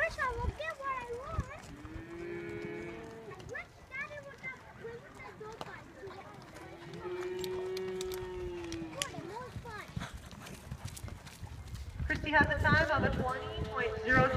course I will get what I want. Let's start it with the dog fight. Good, more fun. Christy has a time of a 20.0.